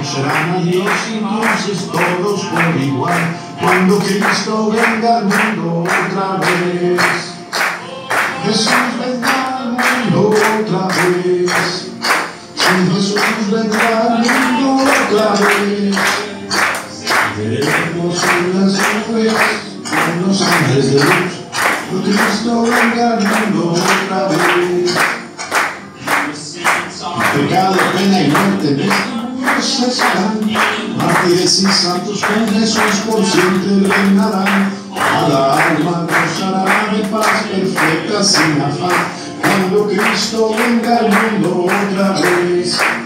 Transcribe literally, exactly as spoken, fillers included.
conocerán a Dios y entonces todos por igual. Cuando Cristo venga al mundo otra vez, Jesús vendrá al mundo otra vez. Si Jesús vendrá al mundo otra vez, veremos en las nubes con los ángeles de luz. Cuando Cristo venga al mundo otra vez, pecado, pena y muerte vestidos están, mártires y santos con Jesús por siempre reinarán. Cada alma gozará de paz perfecta sin afán, cuando Cristo venga al mundo otra vez.